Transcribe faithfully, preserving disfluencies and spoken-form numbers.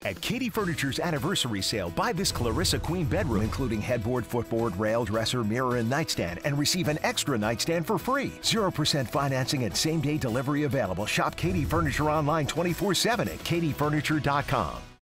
At Katie Furniture's anniversary sale, buy this Clarissa Queen bedroom, including headboard, footboard, rail, dresser, mirror, and nightstand, and receive an extra nightstand for free. zero percent financing and same-day delivery available. Shop Katie Furniture online twenty-four seven at katie furniture dot com.